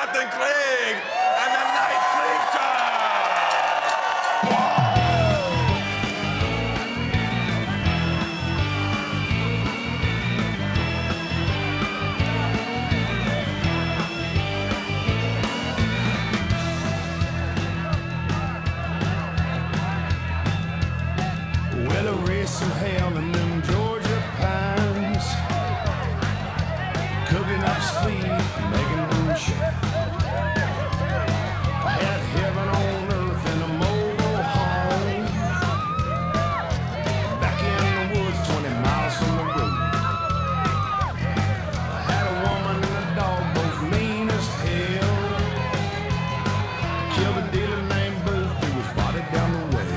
Captain Clegg and the Night Creature! Well, I raised some hell in them Georgia pines, cooking up speed, making moonshine. I had heaven on earth in a mobile home, back in the woods 20 miles from the road. I had a woman and a dog, both mean as hell. Killed a dealer named Booth who was bodied down the well.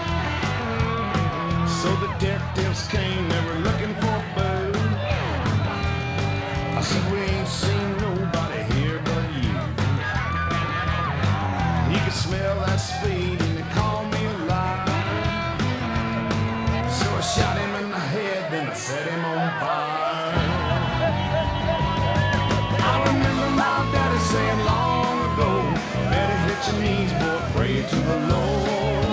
So the detectives came, they were looking for Boo. I said, we ain't seen nobody here but you. He could smell that speed and they called me a liar. So I shot him in the head, then I set him on fire. I remember my daddy saying long ago, better hit your knees, boy, pray to the Lord.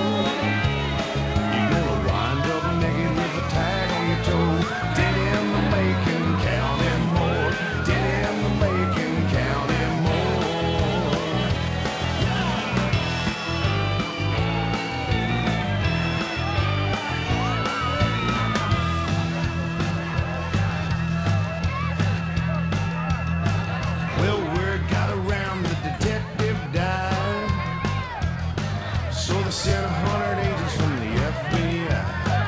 Did in the making, counting more. Did in the making, counting more. Well, word got around the detective died, so they sent 100 agents from the FBI.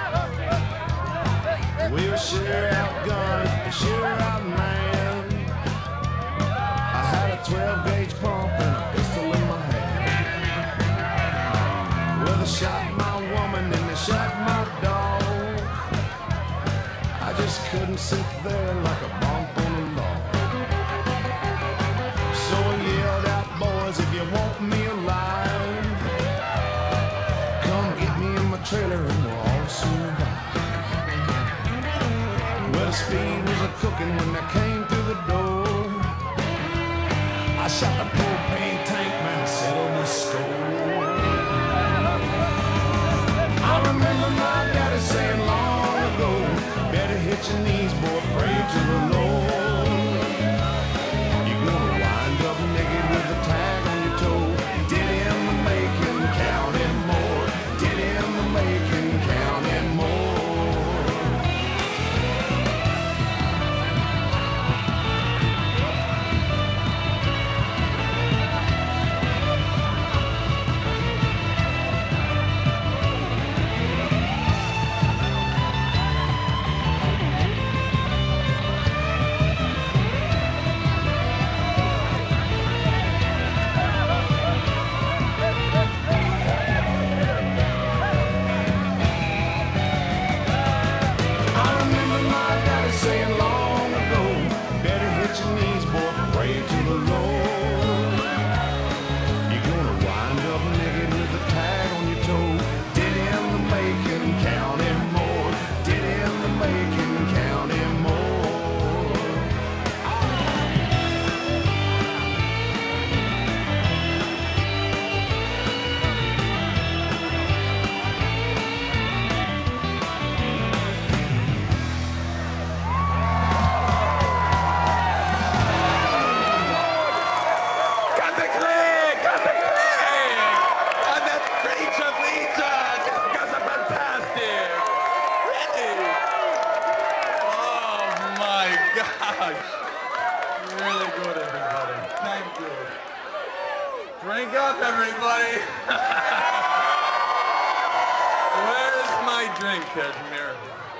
We were sure outgunned, sure outmanned. I had a 12-gauge pump and a pistol in my hand. Well, they shot my woman and they shot my dog. I just couldn't sit there like a bump on a log. So I yelled out, boys, if you want me alive, come get me in my trailer and we'll all survive. Well, the speed was a-cooking when I came through the door. I shot the propane tank, man, I settled the score. I remember my daddy saying long ago, better hit your knees, boy, pray to the Lord. You're gonna wind up naked with a tag on your toe. Did in the making, counting more. Did in the making, counting more. Saying long ago, better hit your knees, boy, pray to the Lord. You're gonna wind up naked with a tag on your toe. Did in the making, counting more. Did in the making, counting more. Really good, everybody. Thank you. Drink up, everybody. Where's my drink, Kashmir?